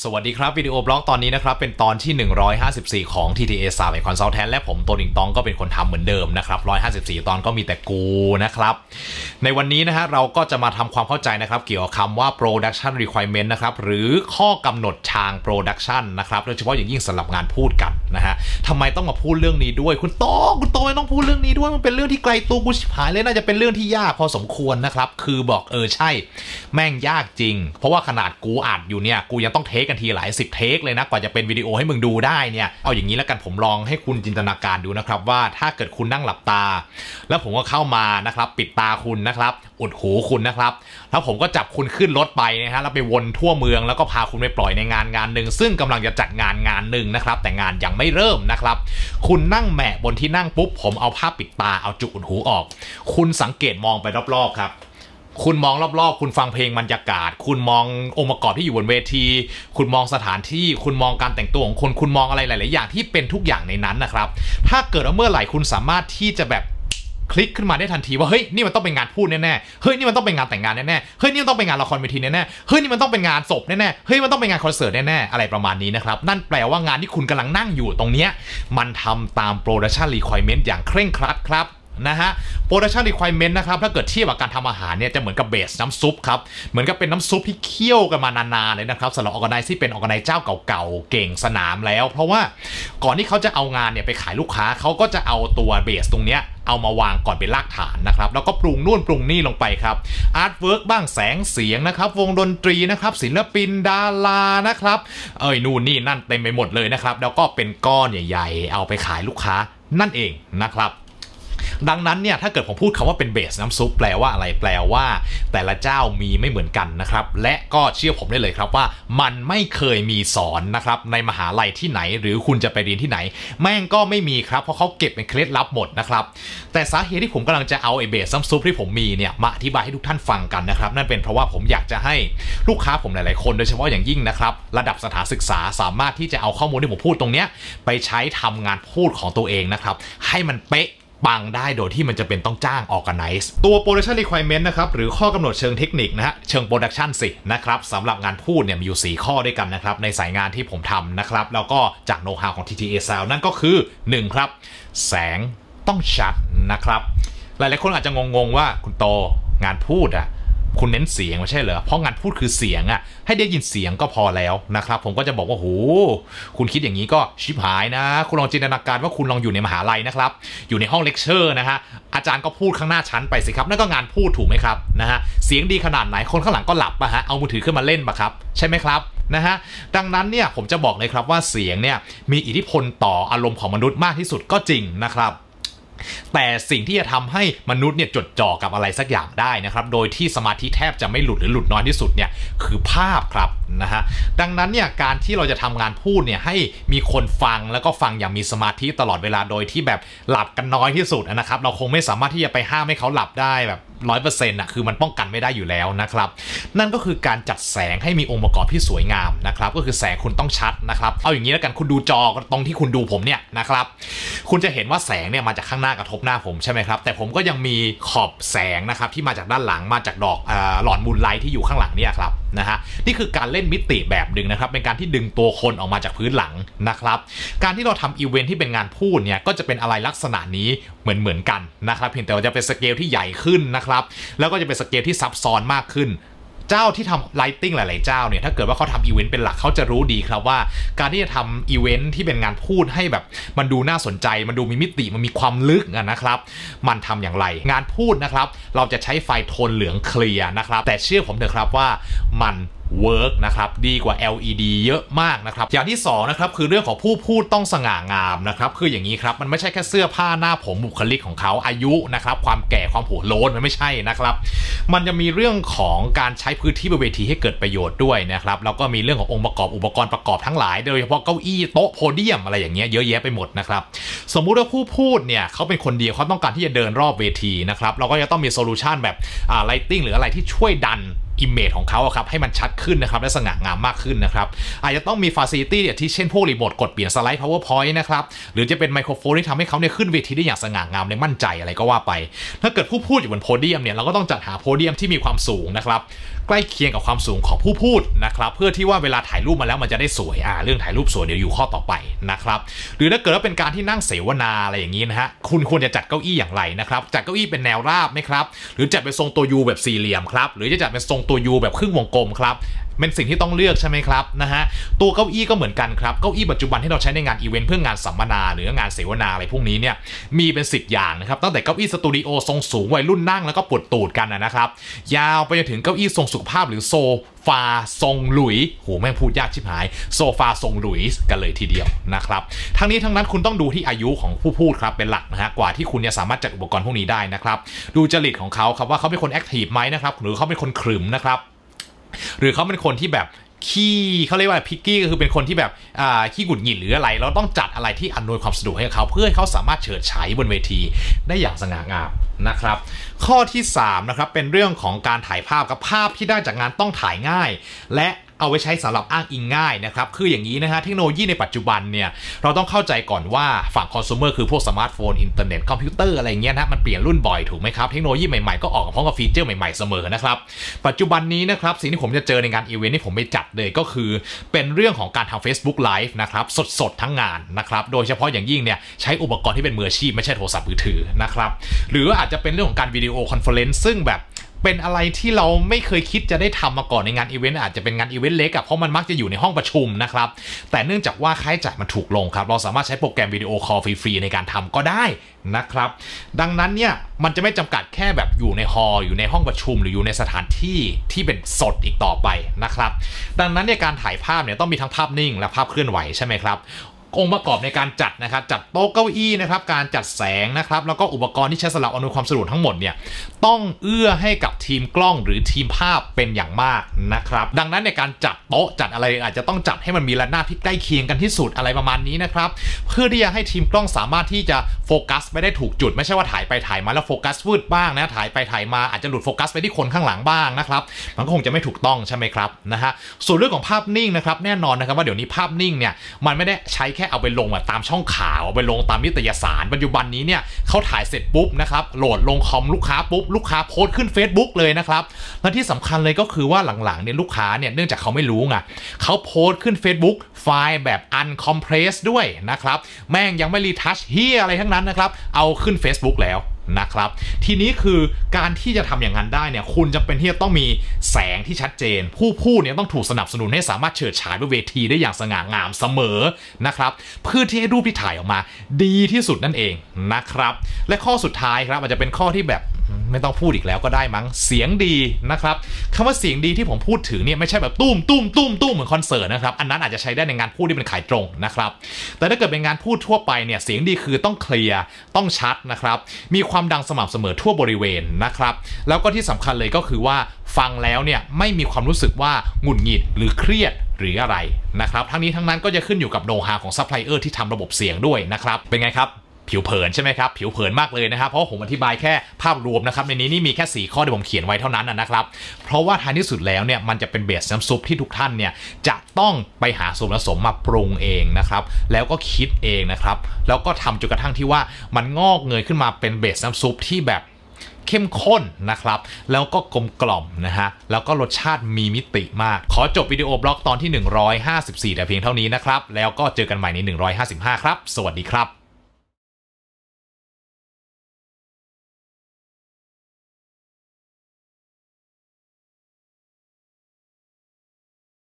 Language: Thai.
สวัสดีครับวิดีโอบล็อกตอนนี้นะครับเป็นตอนที่154ของ TTA สาวไอคอนซัลแทนและผมตัวดิงตองก็เป็นคนทำเหมือนเดิมนะครับ154ตอนก็มีแต่กูนะครับในวันนี้นะฮะเราก็จะมาทำความเข้าใจนะครับเกี่ยวกับคำว่า production requirement นะครับหรือข้อกำหนดทาง production นะครับโดยเฉพาะอย่างยิ่งสำหรับงานพูดกันนะฮะทำไมต้องมาพูดเรื่องนี้ด้วยคุณโตไม่ต้องพูดเรื่องนี้ด้วยมันเป็นเรื่องที่ไกลตัวกูชิบหายเลยน่าจะเป็นเรื่องที่ยากพอสมควรนะครับคือบอกใช่แม่งยากจริงเพราะว่าขนาดกูอัดอยู่เนี่ยกูยังต้องเทคกันทีหลาย10เทคเลยนะกว่าจะเป็นวิดีโอให้มึงดูได้เนี่ยเอาอย่างนี้แล้วกันผมลองให้คุณจินตนาการดูนะครับว่าถ้าเกิดคุณนั่งหลับตาแล้วผมก็เข้ามานะครับปิดตาคุณนะครับอุดหูคุณนะครับแล้วผมก็จับคุณขึ้นรถไปนะฮะแล้วไปวนทั่วเมืองแล้วก็พาคุณไปปล่อยในงานหนึ่งซึ่งกำลังจะจัดงานหนึ่งนะครับแต่งานยังไม่เริ่มนะครับคุณนั่งแหมะบนที่นั่งปุ๊บผมเอาผ้าปิดตาเอาจุกอุดหูออกคุณสังเกตมองไปรอบๆครับคุณมองรอบๆคุณฟังเพลงบรรยากาศคุณมององค์ประกอบที่อยู่บนเวทีคุณมองสถานที่คุณมองการแต่งตัวของคนคุณมองอะไรหลายๆอย่างที่เป็นทุกอย่างในนั้นนะครับถ้าเกิดว่าเมื่อไหร่คุณสามารถที่จะแบบคลิกขึ้นมาได้ทันทีว่าเฮ้ยนี่มันต้องเป็นงานพูดแน่ๆเฮ้ยนี่มันต้องเป็นงานแต่งงานแน่ๆเฮ้ยนี่มันต้องเป็นงานละครเวทีแน่ๆเฮ้ยนี่มันต้องเป็นงานศพแน่ๆเฮ้ยมันต้องเป็นงานคอนเสิร์ตแน่ๆอะไรประมาณนี้นะครับนั่นแปลว่างานที่คุณกำลังนั่งอยู่ตรงเนี้ยมันทำตาม production requirement อย่างเคร่งครัดครับนะฮะ production requirement นะครับถ้าเกิดเทียบกับการทำอาหารเนี่ยจะเหมือนกับเบสน้ำซุปครับเหมือนกับเป็นน้ำซุปที่เคี่ยวกันมานานๆเลยนะครับสำหรับ organize ที่เป็น organize เจ้าเก่าๆเก่งสนามแล้วเพราะว่าก่อนที่เขาจะเอางานเนี่ยไปขายลูกค้าเขาก็จะเอาตัวเบสตรงเนี้ยเอามาวางก่อนเป็นรากฐานนะครับแล้วก็ปรุงนู่นปรุงนี่ลงไปครับอาร์ตเวิร์กบ้างแสงเสียงนะครับวงดนตรีนะครับศิลปินดารานะครับนู่นนี่นั่นเต็มไปหมดเลยนะครับแล้วก็เป็นก้อนใหญ่ๆเอาไปขายลูกค้านั่นเองนะครับดังนั้นเนี่ยถ้าเกิดผมพูดคำว่าเป็นเบสน้ำซุปแปลว่าอะไรแปลว่าแต่ละเจ้ามีไม่เหมือนกันนะครับและก็เชื่อผมได้เลยครับว่ามันไม่เคยมีสอนนะครับในมหาลัยที่ไหนหรือคุณจะไปเรียนที่ไหนแม่งก็ไม่มีครับเพราะเขาเก็บเป็นเคล็ดลับหมดนะครับแต่สาเหตุที่ผมกำลังจะเอาไอ้เบสน้ำซุปที่ผมมีเนี่ยมาอธิบายให้ทุกท่านฟังกันนะครับนั่นเป็นเพราะว่าผมอยากจะให้ลูกค้าผมหลายๆคนโดยเฉพาะอย่างยิ่งนะครับระดับสถานศึกษาสามารถที่จะเอาข้อมูลที่ผมพูดตรงเนี้ยไปใช้ทำงานพูดของตัวเองนะครับให้มันเป๊ะปังได้โดยที่มันจะเป็นต้องจ้าง organize ตัว production requirement นะครับหรือข้อกำหนดเชิงเทคนิคนะฮะเชิง production สินะครับสำหรับงานพูดเนี่ยมีอยู่4ข้อด้วยกันนะครับในสายงานที่ผมทำนะครับแล้วก็จาก know how ของ TTA Sound นั่นก็คือ1ครับแสงต้องชัดนะครับหลายๆคนอาจจะงงๆว่าคุณโตงานพูดอ่ะคุณเน้นเสียงไม่ใช่เหรอเพราะงานพูดคือเสียงอ่ะให้ได้ยินเสียงก็พอแล้วนะครับผมก็จะบอกว่าโหคุณคิดอย่างนี้ก็ชิบหายนะคุณลองจินตนาการว่าคุณลองอยู่ในมหาลัยนะครับอยู่ในห้องเลคเชอร์นะฮะอาจารย์ก็พูดข้างหน้าชั้นไปสิครับนั่นก็งานพูดถูกไหมครับนะฮะเสียงดีขนาดไหนคนข้างหลังก็หลับฮะเอามือถือขึ้นมาเล่นปะครับใช่ไหมครับนะฮะดังนั้นเนี่ยผมจะบอกเลยครับว่าเสียงเนี่ยมีอิทธิพลต่ออารมณ์ของมนุษย์มากที่สุดก็จริงนะครับแต่สิ่งที่จะทำให้มนุษย์เนี่ยจดจ่อกับอะไรสักอย่างได้นะครับโดยที่สมาธิแทบจะไม่หลุดหรือหลุดน้อยที่สุดเนี่ยคือภาพครับนะฮะดังนั้นเนี่ยการที่เราจะทำงานพูดเนี่ยให้มีคนฟังแล้วก็ฟังอย่างมีสมาธิตลอดเวลาโดยที่แบบหลับกันน้อยที่สุดนะครับเราคงไม่สามารถที่จะไปห้ามให้เขาหลับได้แบบ100%อ่ะคือมันป้องกันไม่ได้อยู่แล้วนะครับนั่นก็คือการจัดแสงให้มีองค์ประกอบที่สวยงามนะครับก็คือแสงคุณต้องชัดนะครับเอาอย่างนี้แล้วกันคุณดูจอตรงที่คุณดูผมเนี่ยนะครับคุณจะเห็นว่าแสงเนี่ยมาจากข้างหน้ากระทบหน้าผมใช่ไหมครับแต่ผมก็ยังมีขอบแสงนะครับที่มาจากด้านหลังมาจากดอกหลอดมูนไลท์ที่อยู่ข้างหลังเนี่ยครับนะฮะนี่คือการเล่นมิติแบบหนึ่งนะครับเป็นการที่ดึงตัวคนออกมาจากพื้นหลังนะครับการที่เราทำอีเวนท์ที่เป็นงานพูดเนี่ยก็จะเป็นอะไรลักษณะนี้เหมือนกันนะครับเพียงแต่ว่าจะเป็นสเกลที่ใหญ่ขึ้นนะครับแล้วก็จะเป็นสเกลที่ซับซ้อนมากขึ้นเจ้าที่ทำไลติ้งหลายๆเจ้าเนี่ยถ้าเกิดว่าเขาทำอีเวนต์เป็นหลักเขาจะรู้ดีครับว่าการที่จะทำอีเวนต์ที่เป็นงานพูดให้แบบมันดูน่าสนใจมันดูมีมิติมันมีความลึกนะครับมันทำอย่างไรงานพูดนะครับเราจะใช้ไฟโทนเหลืองเคลียร์นะครับแต่เชื่อผมเถอะครับว่ามันเวิร์กนะครับดีกว่า LED เยอะมากนะครับอย่างที่2นะครับคือเรื่องของผู้พูดต้องสง่างามนะครับคืออย่างนี้ครับมันไม่ใช่แค่เสื้อผ้าหน้าผมบุคลิกของเขาอายุนะครับความแก่ความหัวโล้นมันไม่ใช่นะครับมันจะมีเรื่องของการใช้พื้นที่บนเวทีให้เกิดประโยชน์ด้วยนะครับแล้วก็มีเรื่องขององค์ประกอบอุปกรณ์ประกอบทั้งหลายโดยเฉพาะเก้าอี้โต๊ะโพเดียมอะไรอย่างเงี้ยเยอะแยะไปหมดนะครับสมมุติว่าผู้พูดเนี่ยเขาเป็นคนเดียวเขาต้องการที่จะเดินรอบเวทีนะครับเราก็จะต้องมีโซลูชันแบบไลติ้งหรืออะไรที่ช่วยดันอิมเมจของเขาครับให้มันชัดขึ้นนะครับและสง่างามมากขึ้นนะครับอาจจะต้องมีฟาซิลิตี้ที่เช่นพวกรีโมทกดเปลี่ยนสไลด์ PowerPoint นะครับหรือจะเป็นไมโครโฟนที่ทำให้เขาเนี่ยขึ้นเวทีได้อย่างสง่างามและมั่นใจอะไรก็ว่าไปถ้าเกิดผู้พูดอยู่บนโพเดียมเนี่ยเราก็ต้องจัดหาโพเดียมที่มีความสูงนะครับใกล้เคียงกับความสูงของผู้พูดนะครับเพื่อที่ว่าเวลาถ่ายรูปมาแล้วมันจะได้สวยเรื่องถ่ายรูปสวยเดี๋ยวอยู่ข้อต่อไปนะครับหรือถ้าเกิดว่าเป็นการที่นั่งเสวนาอะไรอย่างนี้นะฮะคุณควรจะจัดเก้าอี้อย่างไรนะครับจัดเก้าอี้เป็นแนวราบไหมครับหรือจัดเป็นทรงตัวยูแบบสี่เหลี่ยมครับหรือจะจัดเป็นทรงตัวยูแบบครึ่งวงกลมครับเป็นสิ่งที่ต้องเลือกใช่ไหมครับนะฮะตัวเก้าอี้ก็เหมือนกันครับเก้าอี้ปัจจุบันที่เราใช้ในงานอีเวนต์เพื่องานสัมมนาหรืองานเสวนาอะไรพวกนี้เนี่ยมีเป็น10อย่างนะครับตั้งแต่เก้าอี้สตูดิโอทรงสูงวัยรุ่นนั่งแล้วก็ปวดตูดกันนะครับยาวไปจนถึงเก้าอี้ทรงสุขภาพหรือโซฟาทรงหลุยโหแม่งพูดยากชิบหายโซฟาทรงหลุยกันเลยทีเดียวนะครับทั้งนี้ทั้งนั้นคุณต้องดูที่อายุของผู้พูดครับเป็นหลักนะฮะกว่าที่คุณจะสามารถจัดอุปกรณ์พวกนี้ได้นะครับดูจริตของเขาครับว่าเขาเป็นคนแอคทีฟไหมนะครับหรือเขาเป็นคนขรึมนะครับหรือเขาเป็นคนที่แบบขี้เขาเรียกว่าพิกกี้ก็คือเป็นคนที่แบบขี้หงุดหงิดหรืออะไรเราต้องจัดอะไรที่อำนวยความสะดวกให้เขาเพื่อให้เขาสามารถเฉิดฉายบนเวทีได้อย่างสง่างามนะครับข้อที่3นะครับเป็นเรื่องของการถ่ายภาพกับภาพที่ได้จากงานต้องถ่ายง่ายและเอาไว้ใช้สำหรับอ้างอิงง่ายนะครับคืออย่างนี้นะฮะเทคโนโลยีในปัจจุบันเนี่ยเราต้องเข้าใจก่อนว่าฝั่งคอน sumer คือพวกสมาร์ทโฟนอินเทอร์เน็ตคอมพิวเตอร์อะไรเงี้ยนะมันเปลี่ยนรุ่นบ่อยถูกไหมครับเทคโนโลยีใหม่ๆก็ออกพร้อมกับฟีเจอร์ใหม่ๆเสมอนะครับปัจจุบันนี้นะครับสิ่งที่ผมจะเจอในงานอีเวนต์ที่ผมไปจัดเลยก็คือเป็นเรื่องของการทำ Facebook Live นะครับสดๆทั้งงานนะครับโดยเฉพาะอย่างยิ่งเนี่ยใช้อุปกรณ์ที่เป็นมืออาชีพไม่ใช่โทรศัพท์มือถือนะครับหรืออาจจะเป็นเรื่องของการวิดีโอคอนเฟอเรนซ์ซึ่งแบบเป็นอะไรที่เราไม่เคยคิดจะได้ทำมาก่อนในงานอีเวนต์อาจจะเป็นงานอีเวนต์เล็กเพราะมันมักจะอยู่ในห้องประชุมนะครับแต่เนื่องจากว่าค่าใช้จ่ายมันถูกลงครับเราสามารถใช้โปรแกรมวิดีโอคอลฟรีๆในการทำก็ได้นะครับดังนั้นเนี่ยมันจะไม่จำกัดแค่แบบอยู่ในฮอลล์อยู่ในห้องประชุมหรืออยู่ในสถานที่ที่เป็นสดอีกต่อไปนะครับดังนั้นในการถ่ายภาพเนี่ยต้องมีทั้งภาพนิ่งและภาพเคลื่อนไหวใช่ไหมครับองค์ประกอบในการจัดนะครับจัดโต๊ะเก้าอี้นะครับการจัดแสงนะครับแล้วก็อุปกรณ์ที่ใช้สำหรับอำนวยความสะดวกทั้งหมดเนี่ยต้องเอื้อให้กับทีมกล้องหรือทีมภาพเป็นอย่างมากนะครับดังนั้นในการจัดโต๊ะจัดอะไรอาจจะต้องจัดให้มันมีระนาบที่ใกล้เคียงกันที่สุดอะไรประมาณนี้นะครับเพื่อที่จะให้ทีมกล้องสามารถที่จะโฟกัสไปได้ถูกจุดไม่ใช่ว่าถ่ายไปถ่ายมาแล้วโฟกัสวืดบ้างนะถ่ายไปถ่ายมาอาจจะหลุดโฟกัสไปที่คนข้างหลังบ้างนะครับมันก็คงจะไม่ถูกต้องใช่ไหมครับนะฮะส่วนเรื่องของภาพนิ่งนะครับแน่นอนนะครับว่าเดี๋ยวนี้ภาพนิ่งเนี่ยมันไม่ได้ใช้แค่เอาไปลงตามช่องข่าวเอาไปลงตามนิตยสารปัจจุบันนี้เนี่ยเขาถ่ายเสร็จปุ๊บนะครับโหลดลงคอมลูกค้าปุ๊บลูกค้าโพสต์ขึ้น Facebook เลยนะครับและที่สำคัญเลยก็คือว่าหลังๆเนี่ยลูกค้าเนี่ยเนื่องจากเขาไม่รู้ไงเขาโพสต์ขึ้น Facebook ไฟล์แบบ uncompressed ด้วยนะครับแม่งยังไม่รีทัชเฮียอะไรทั้งนั้นนะครับเอาขึ้น Facebook แล้วนะครับทีนี้คือการที่จะทำอย่างนั้นได้เนี่ยคุณจำเป็นที่จะต้องมีแสงที่ชัดเจนผู้พูดเนี่ยต้องถูกสนับสนุนให้สามารถเฉิดฉายบนเวทีได้อย่างสง่างามเสมอนะครับเพื่อที่ให้รูปที่ถ่ายออกมาดีที่สุดนั่นเองนะครับและข้อสุดท้ายครับอาจจะเป็นข้อที่แบบไม่ต้องพูดอีกแล้วก็ได้มั้งเสียงดีนะครับคำว่าเสียงดีที่ผมพูดถึงเนี่ยไม่ใช่แบบตุ้มเหมือนคอนเสิร์ตนะครับอันนั้นอาจจะใช้ได้ในงานพูดที่เป็นขายตรงนะครับแต่ถ้าเกิดเป็นงานพูดทั่วไปเนี่ยเสียงดีคือต้องเคลียร์ต้องชัดนะครับมีความดังสม่ำเสมอทั่วบริเวณนะครับแล้วก็ที่สำคัญเลยก็คือว่าฟังแล้วเนี่ยไม่มีความรู้สึกว่าหงุดหงิดหรือเครียดหรืออะไรนะครับทั้งนี้ทั้งนั้นก็จะขึ้นอยู่กับโน้ตฮาวของซัพพลายเออร์ที่ทำระบบเสียงด้วยนะครับเป็นไงครับผิวเผินใช่ไหมครับผิวเผินมากเลยนะครับเพราะผมอธิบายแค่ภาพรวมนะครับในนี้นี่มีแค่4ข้อที่ผมเขียนไว้เท่านั้นนะครับเพราะว่าท้ายที่สุดแล้วเนี่ยมันจะเป็นเบสน้ำซุปที่ทุกท่านเนี่ยจะต้องไปหาส่วนผสมมาปรุงเองนะครับแล้วก็คิดเองนะครับแล้วก็ทำจนกระทั่งที่ว่ามันงอกเงยขึ้นมาเป็นเบสน้ำซุปที่แบบเข้มข้นนะครับแล้วก็กลมกล่อมนะฮะแล้วก็รสชาติมีมิติมากขอจบวิดีโอบล็อกตอนที่154แต่เพียงเท่านี้นะครับแล้วก็เจอกันใหม่ใน155ครับสวัสดีครับ